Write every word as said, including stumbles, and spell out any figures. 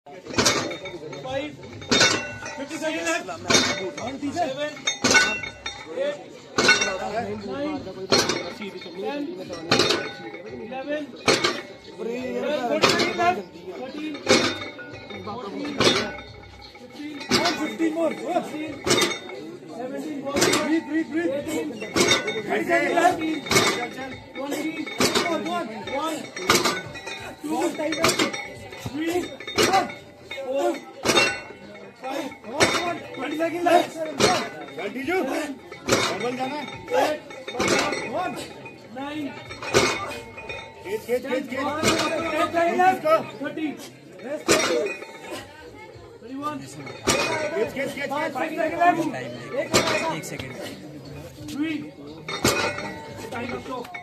Five. Fifty seconds left. Seven. Eight. Nine. Ten. Eleven. Twelve. Forty seconds left. Thirteen. Fourteen. Fifteen. Fifteen more. Sixteen. Seventeen. Breathe, breathe, breathe. Eighteen. Twenty seconds left. Twenty. One. One. Two. Three. Four. Five. Twenty seconds left. Continue. Double जाना. Eight. One. Nine. Catch, catch, catch, catch. Ten seconds left. Thirty. Rest. Thirty-one. Catch, catch, catch. Five seconds left. एक second Three. Time up.